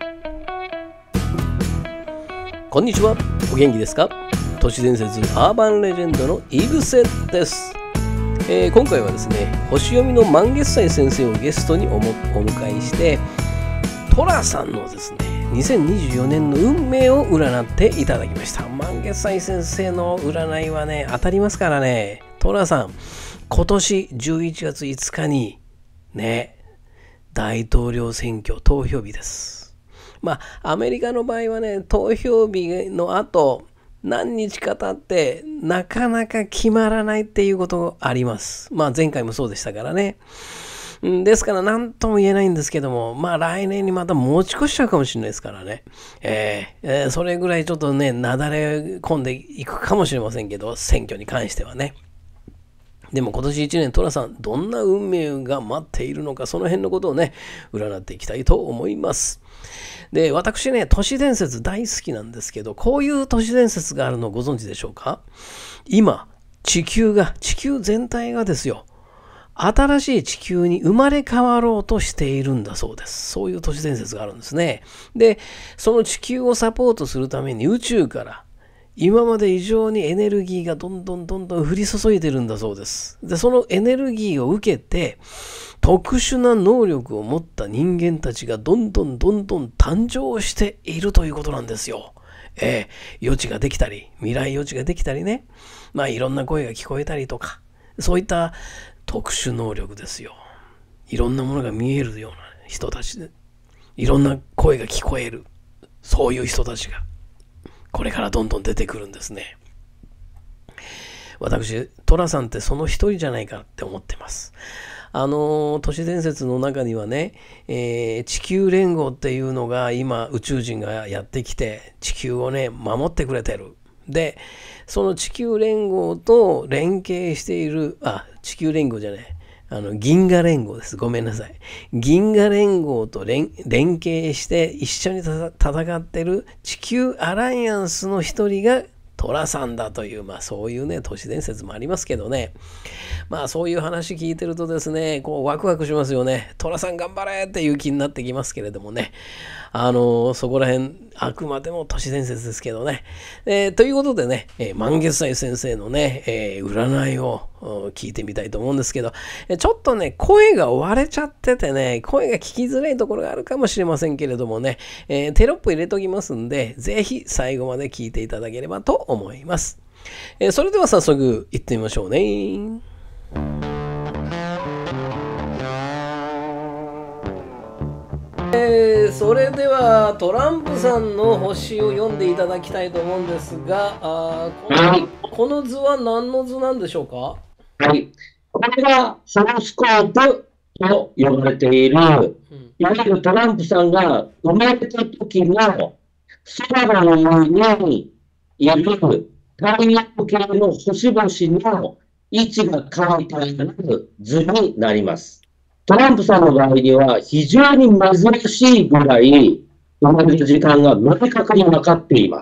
こんにちは、お元気ですか？都市伝説アーバンレジェンドの井伏です。今回はですね、星読みの満月斎先生をゲストにお迎えして、寅さんのですね、2024年の運命を占っていただきました。満月斎先生の占いはね、当たりますからね。寅さん、今年11月5日にね、大統領選挙投票日です。アメリカの場合はね、投票日の後何日か経ってなかなか決まらないっていうことがあります。前回もそうでしたからね。ですから何とも言えないんですけども、来年にまた持ち越しちゃうかもしれないですからね。それぐらいちょっとね、なだれ込んでいくかもしれませんけど、選挙に関してはね。でも今年1年、寅さん、どんな運命が待っているのか、その辺のことをね、占っていきたいと思います。で、私ね、都市伝説大好きなんですけど、こういう都市伝説があるのをご存知でしょうか？今、地球全体がですよ、新しい地球に生まれ変わろうとしているんだそうです。そういう都市伝説があるんですね。で、その地球をサポートするために宇宙から今まで以上にエネルギーがどんどん降り注いでるんだそうです。で、そのエネルギーを受けて特殊な能力を持った人間たちがどんどん誕生しているということなんですよ。予知ができたり、未来予知ができたりね。いろんな声が聞こえたりとか、そういった特殊能力ですよ。いろんなものが見えるような人たちで、いろんな声が聞こえる、そういう人たちがこれからどんどん出てくるんですね。私、寅さんってその一人じゃないかって思ってます。都市伝説の中にはね、地球連合っていうのが今宇宙人がやってきて地球をね守ってくれてる。で、その地球連合と連携している、地球連合じゃない、銀河連合です。ごめんなさい。銀河連合と連携して一緒に戦ってる地球アライアンスの一人が寅さんだという、そういうね、都市伝説もありますけどね。そういう話聞いてるとですね、こうワクワクしますよね。寅さん頑張れっていう気になってきますけれどもね。そこら辺、あくまでも都市伝説ですけどね。ということでね、満月斎先生のね、占いを聞いてみたいと思うんですけど、ちょっとね、声が割れちゃっててね、声が聞きづらいところがあるかもしれませんけれどもね、テロップ入れときますんで、ぜひ最後まで聞いていただければと思います。それでは早速行ってみましょうね。それではトランプさんの星を読んでいただきたいと思うんですが、この図は何の図なんでしょうか？ はい。これがホロスコープと呼ばれている、いわゆるトランプさんが生まれた時の空の上にいる太陽系の星々の位置が書いてある図になります。トランプさんの場合には非常に珍しいぐらい生まれる時間が明確に分かっています。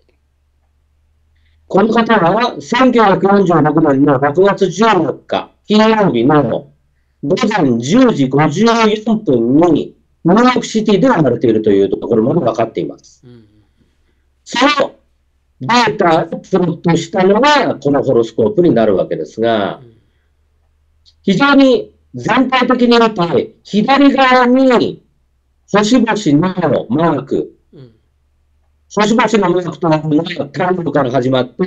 この方は1946年の6月14日金曜日の午前10時54分にニューヨークシティで生まれているというところまで分かっています。そのデータをプロットしたのがこのホロスコープになるわけですが、非常に全体的に見て左側に星々のマーク、星々のマークというのは太陽から始まって、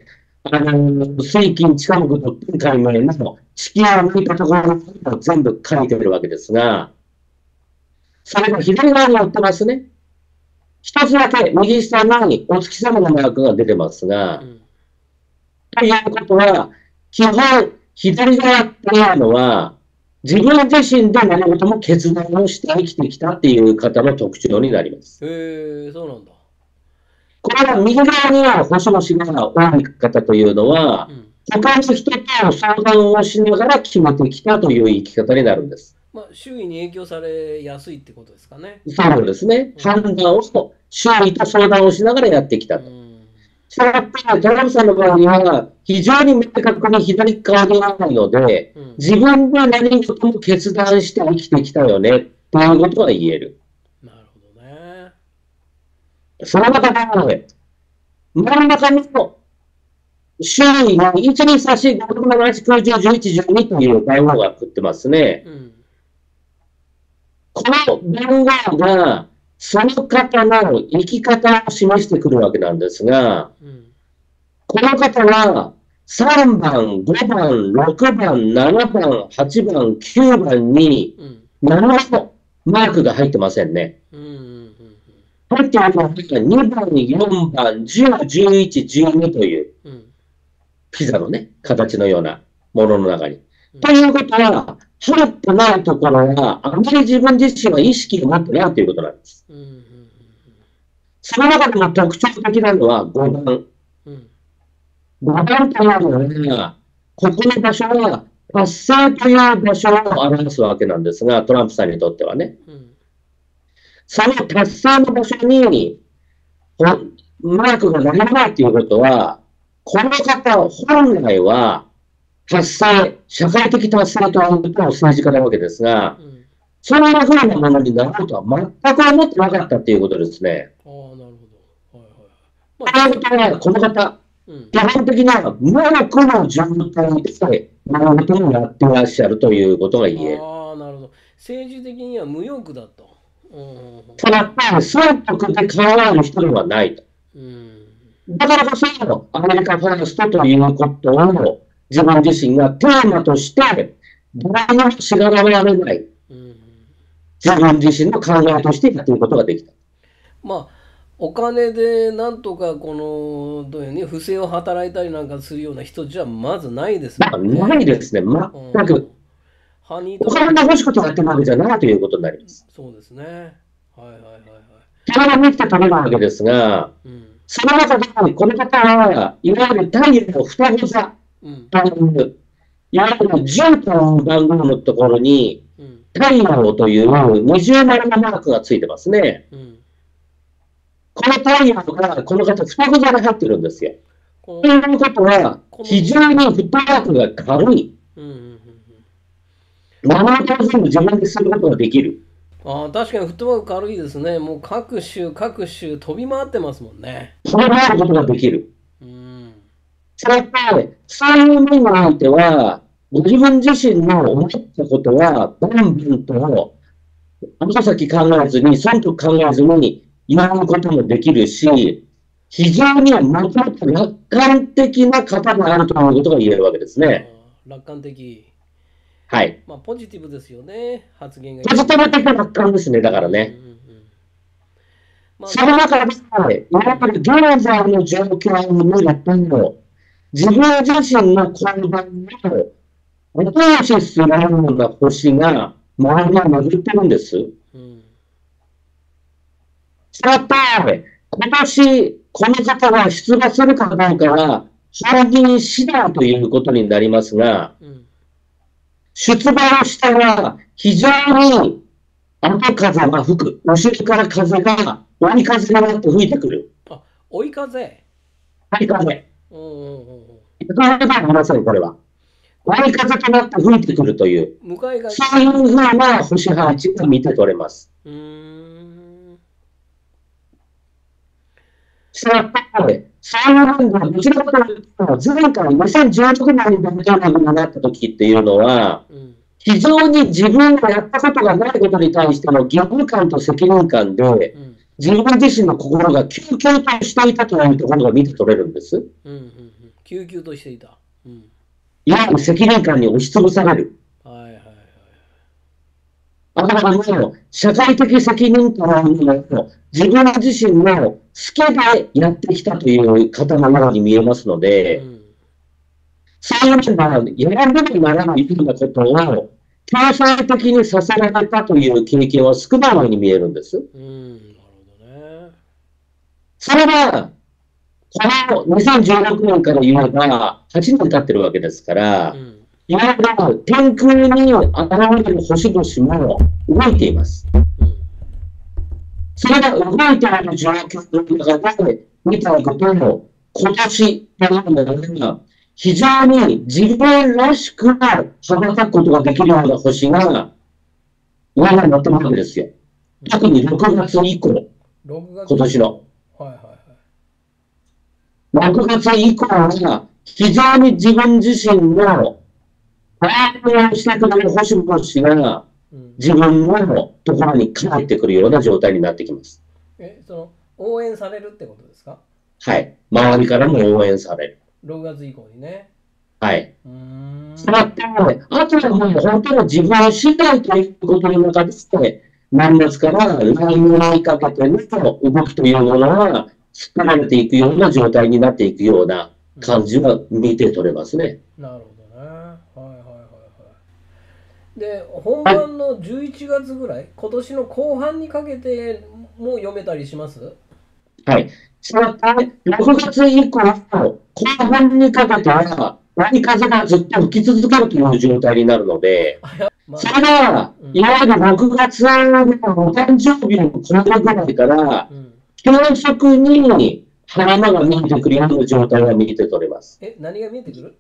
水金地下木と天界前の地球を抜いたところを全部書いてるわけですが、それが左側に寄ってますね。一つだけ右下にお月様のマークが出てますが、ということは、基本左側っていうのは、自分自身で何事も決断をして生きてきたっていう方の特徴になります。 そうなんだ。 これは右側には星々が多い方というのは、他の人と相談をしながら決めてきたという生き方になるんです。 周囲に影響されやすいってことですかね。 そうですね。判断を周囲と相談をしながらやってきたと。したがって、トランプさんの場合には、非常に明確に左側にないので、自分が何事も決断して生きてきたよね、ということが言える。 なるほどね。 その中で、真ん中の周囲に1、2、3、4、5、6、7、8、9、10、11、12という番号が振ってますね。この番号が、その方の生き方を示してくるわけなんですが、この方は3番、5番、6番、7番、8番、9番に何もマークが入ってませんね。入っているのは2番、4番、10、11、12というピザのね、形のようなものの中に。ということは、入ってないところは、あまり自分自身は意識を持ってないということなんです。その中でも特徴的なのは5番。5番というのは、ここの場所は達成という場所を表すわけなんですが、トランプさんにとってはね。その達成の場所にマークがならないということは、この方本来は達成、社会的達成というと政治家なわけですが、そういうふうなものになろうとは全く思ってなかったということですね。 ああ、なるほど。 ということは、この方、基本的な無欲の状態で物事をやっていらっしゃるということが言える。 ああ、なるほど。政治的には無欲だと。 ただ、損得で考える人ではないと。だからこそ、アメリカファーストということを自分自身がテーマとして、誰にもしがられられない。自分自身の考えとしてやっていくことができた。 まあ、お金でなんとかこのどういうね、不正を働いたりなんかするような人じゃまずないですもんね。 ないですね、全く。お金が欲しいことをやってるわけじゃないということになります。 そうですね。 それができたためなわけですが、その中でこの方は、いわゆる太陽の双子座という、いわゆる10という番号のところに、太陽という二重丸のマークがついてますね。この太陽が、この方、双子座が入ってるんですよ。ということは、非常にフットワークが軽い。物事を全部自分ですることができる。 ああ、確かにフットワーク軽いですね。もう各種飛び回ってますもんね。 飛び回ることができる。それって、そういう面においては、ご自分自身の思ったことは、バンバンと、後先考えずに、損得考えずに言わることもできるし、非常にもともと楽観的な方であるということが言えるわけですね。 楽観的。 はい。 まあ、ポジティブですよね、発言が。 ポジティブ的な楽観ですね、だからね。その中で、やっぱり現在の状況を見ると、自分自身の行動を後押しするような星が周りに巡ってるんです。したがって、今年、この方が出馬するかどうかは、本人次第ということになりますが、出馬をしたら、非常に後風が吹く。後ろから風が、追い風になって吹いてくる。 あ、追い風。 追い風。皆さん、これは。追い風となって吹いてくるという、そういうふうな星配置が見て取れます。したがって、そういう面で、どちらかというと、前回2016年に大統領になった時っていうのは、非常に自分がやったことがないことに対しての義務感と責任感で、自分自身の心が救急としていたというところが見て取れるんです。 救急としていた。 いわゆる責任感に押しつぶされる。だからもう、社会的責任というのを自分自身の好きでやってきたという方のように見えますので、そういうのがやらなきゃならないようなことを強制的にさせられたという経験は少ないように見えるんです。それが、この2016年から言えば8年経ってるわけですから、いわゆる天空に現れる星々も動いています。それが動いている状況の中で見たことを今年というのが非常に自分らしく羽ばたくことができるような星が上に乗ってるわけですよ。特に6月以降、今年の。 6月以降は、非常に自分自身の応援をしてくれる星々が自分のところに帰ってくるような状態になってきます。 その応援されるってことですか？ はい。周りからも応援される。 6月以降にね。 はい。したがって、あとはもう本当に自分次第ということの中で、年末から来年にかけての動きというものは作られていくような状態になっていくような感じは見て取れますね。 なるほどね。はいはいはいはい。で、本番の11月ぐらい、今年の後半にかけても読めたりします？ はい。したがって、6月以降、後半にかけては、波風がずっと吹き続けるという状態になるので、それが、いわゆる6月のお誕生日のこのぐらいから、急速に晴れ間が見えてくるような状態が見て取れます。 何が見えてくる？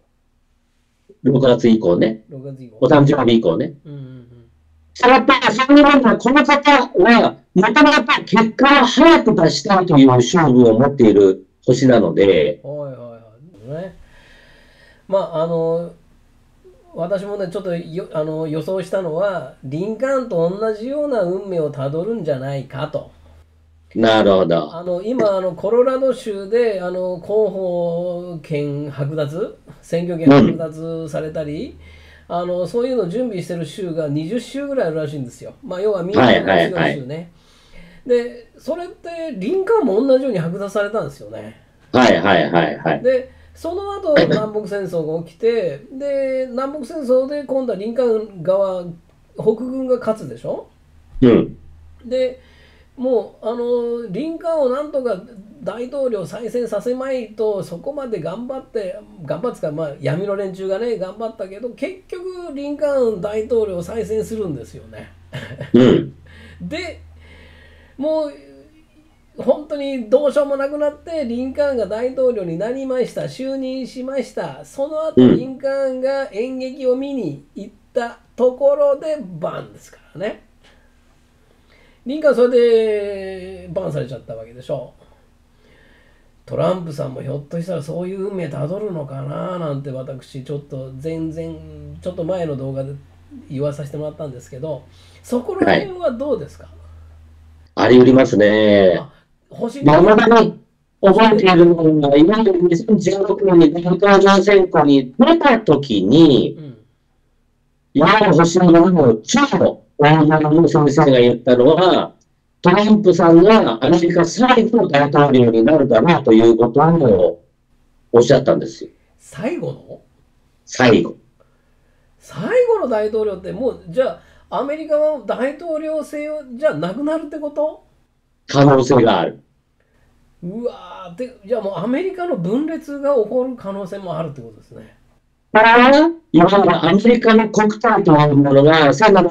6 月以降ね。 6月以降。 お誕生日以降ね。したがって、その中でこの方は、なかなか結果を早く出したいという勝負を持っている星なので。 はいはいはい。ね。まあ、私もね、ちょっと予想したのは、リンカーンと同じような運命をたどるんじゃないかと。 なるほど。 今、コロラド州で、候補権剥奪、選挙権剥奪されたり、そういうのを準備してる州が20州ぐらいあるらしいんですよ。まあ、要は民主党の強い州ね。で、それって、リンカーンも同じように剥奪されたんですよね。 はいはいはいはい。 で、その後、南北戦争が起きて、で、南北戦争で今度はリンカーン側、北軍が勝つでしょ。で、もうリンカーンをなんとか大統領再選させまいとそこまで頑張ってか、まあ、闇の連中がね頑張ったけど結局リンカーン大統領再選するんですよね。でもう本当にどうしようもなくなってリンカーンが大統領になりました、就任しました。その後リンカーンが演劇を見に行ったところでバンですからね。リンカーンそれでバンされちゃったわけでしょ。トランプさんもひょっとしたらそういう運命たどるのかななんて私ちょっとちょっと前の動画で言わさせてもらったんですけど、そこら辺はどうですか？ あり得りますね。まだに覚えているのが、いわゆる2016年に大統領選挙に出たときに、いわゆる星の超大物の先生が言ったのは、トランプさんがアメリカ最後の大統領になるだろうということをおっしゃったんですよ。 最後の？ 最後の大統領ってもうじゃあアメリカは大統領制をじゃなくなるってこと？ 可能性がある。 うわーで、じゃあもうアメリカの分裂が起こる可能性もあるってことですね。 これは、いわゆるアメリカの国体というものが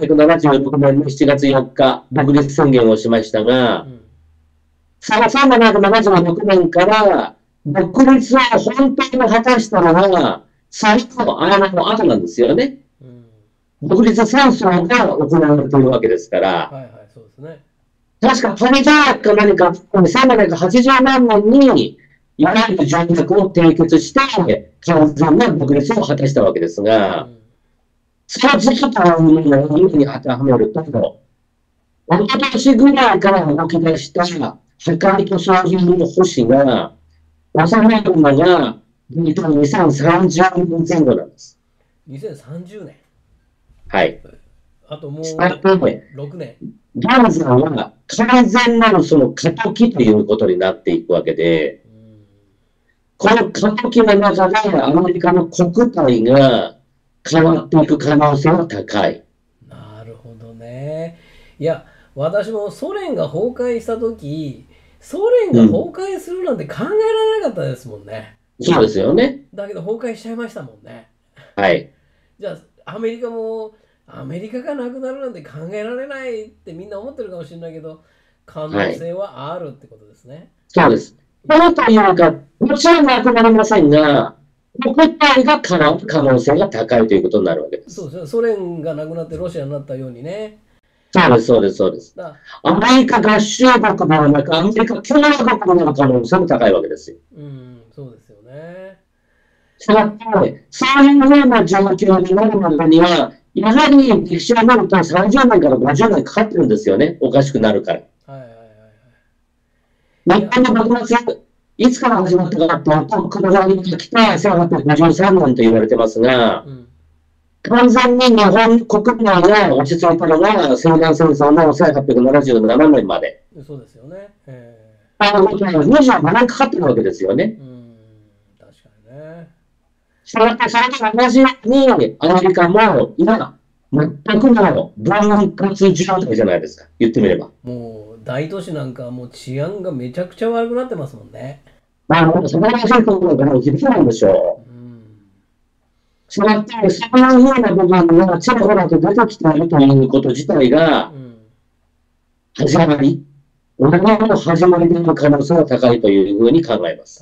1776年の7月4日、独立宣言をしましたが、その1776年から独立を本当に果たしたのは、最後の後なんですよね。独立戦争が行われているわけですから。 そうですね。 確か、パリ条約か何か、1780何年に、いわゆる条約を締結して、完全な独立を果たしたわけですが、その時期というものを今に当てはめると、一昨年ぐらいから動き出した破壊と衝撃の星が、収めるのが、2030年前後なんです。 2030年？ はい。 あともう6年。 現在は完全なるその過渡期ということになっていくわけで、この過渡期の中でアメリカの国体が変わっていく可能性は高い。 なるほどね。いや、私もソ連が崩壊したとき、ソ連が崩壊するなんて考えられなかったですもんね。 そうですよね。 だけど崩壊しちゃいましたもんね。 はい。 じゃあ、アメリカがなくなるなんて考えられないってみんな思ってるかもしれないけど、可能性はあるってことですね。 そうです。このというか、もちろんなくなりませんが、国体が変わる可能性が高いということになるわけです。 そうですね。ソ連がなくなってロシアになったようにね。 そうです。アメリカ合衆国ではなく、アメリカ共和国になる可能性も高いわけですよ。 そうですよね。 したがって、そういうような状況になるまでには、やはり歴史を見ると30年から50年かかってるんですよね。おかしくなるから。 はいはいはいはい。 日本の幕末、いつから始まったかというと、黒田に来た1853年と言われてますが、 うん、 完全に日本国内が落ち着いたのが西南戦争の1877年まで。 そうですよね。 25年かかってるわけですよね。 確かにね。 それと同じように、アメリカも今、全くの分割状態じゃないですか、言ってみれば。 もう大都市なんかもう治安がめちゃくちゃ悪くなってますもんね。 素晴らしいところから響かないんでしょう。そうやって、そういうような部分がちらほらと出てきているということ自体が、始まり、同じの始まりである可能性が高いというふうに考えます。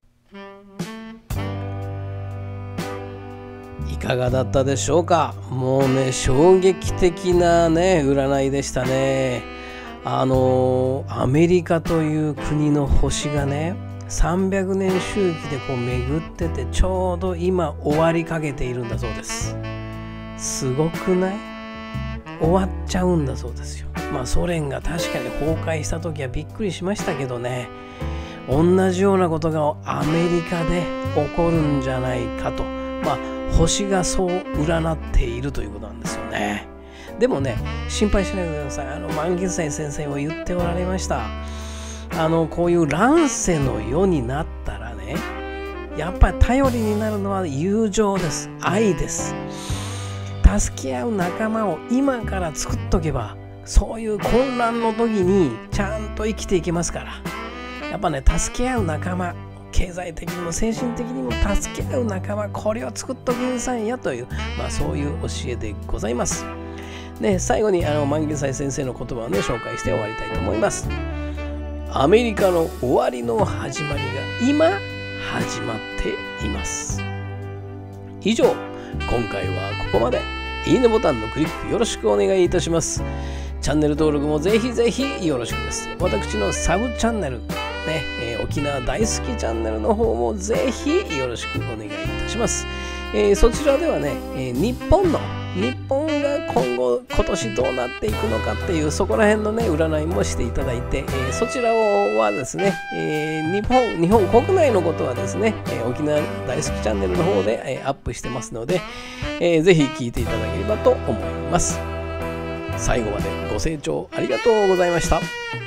いかがだったでしょうか。もうね、衝撃的なね、占いでしたね。アメリカという国の星がね、300年周期でこう巡ってて、ちょうど今終わりかけているんだそうです。すごくない？終わっちゃうんだそうですよ。ソ連が確かに崩壊した時はびっくりしましたけどね、同じようなことがアメリカで起こるんじゃないかと、星がそう占っているということなんですよね。でもね、心配しないでください。満月斎先生も言っておられました。こういう乱世の世になったらね、やっぱり頼りになるのは友情です。愛です。助け合う仲間を今から作っとけば、そういう混乱の時にちゃんと生きていけますから。やっぱね、助け合う仲間、経済的にも精神的にも助け合う仲間、これを作っときなさいやという、そういう教えでございます。で、最後に満月斎先生の言葉をね、紹介して終わりたいと思います。アメリカの終わりの始まりが今始まっています。以上、今回はここまで。いいねボタンのクリックよろしくお願いいたします。チャンネル登録もぜひぜひよろしくです。私のサブチャンネル、沖縄大好きチャンネルの方もぜひよろしくお願いいたします。そちらではね、日本が今年どうなっていくのかっていうそこら辺のね占いもしていただいて、そちらはですね、日本国内のことはですね、沖縄大好きチャンネルの方で、アップしてますので、ぜひ聞いていただければと思います。最後までご清聴ありがとうございました。